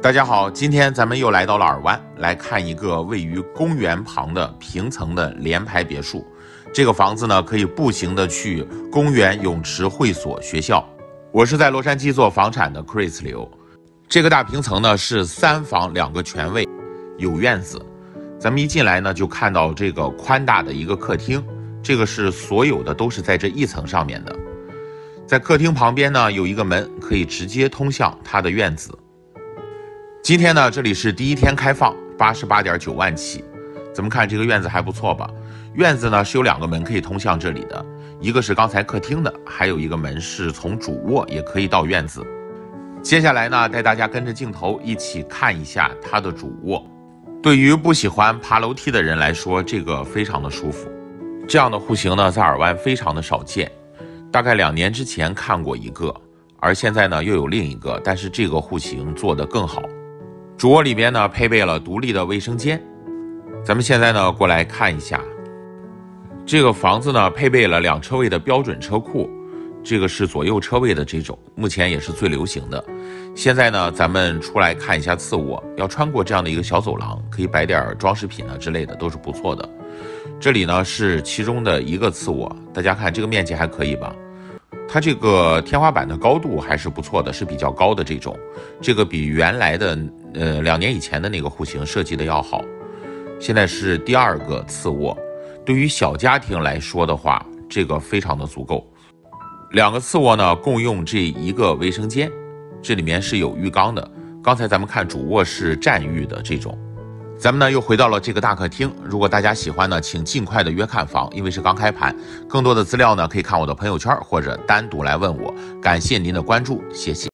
大家好，今天咱们又来到了尔湾，来看一个位于公园旁的平层的联排别墅。这个房子呢，可以步行的去公园、泳池、会所、学校。我是在洛杉矶做房产的 Chris 刘。这个大平层呢是3房2个全卫，有院子。咱们一进来呢，就看到这个宽大的一个客厅，这个是所有的都是在这一层上面的。在客厅旁边呢，有一个门，可以直接通向它的院子。今天呢，这里是第一天开放，88.9万起。咱们看这个院子还不错吧？院子呢是有2个门可以通向这里的，一个是刚才客厅的，还有一个门是从主卧也可以到院子。接下来呢，带大家跟着镜头一起看一下它的主卧。对于不喜欢爬楼梯的人来说，这个非常的舒服。这样的户型呢，在尔湾非常的少见，大概2年之前看过一个，而现在呢又有另一个，但是这个户型做得更好。主卧里边呢配备了独立的卫生间。咱们现在呢过来看一下，这个房子呢配备了2车位的标准车库，这个是左右车位的这种，目前也是最流行的。现在呢咱们出来看一下次卧，要穿过这样的一个小走廊，可以摆点装饰品啊之类的，都是不错的。这里呢是其中的一个次卧，大家看这个面积还可以吧？它这个天花板的高度还是不错的，是比较高的这种，这个比原来的2年以前的那个户型设计的要好。现在是第2个次卧，对于小家庭来说的话，这个非常的足够。2个次卧呢共用这一个卫生间，这里面是有浴缸的。刚才咱们看主卧是占浴的这种。咱们呢又回到了这个大客厅，如果大家喜欢呢，请尽快的约看房，因为是刚开盘。更多的资料呢可以看我的朋友圈或者单独来问我。感谢您的关注，谢谢。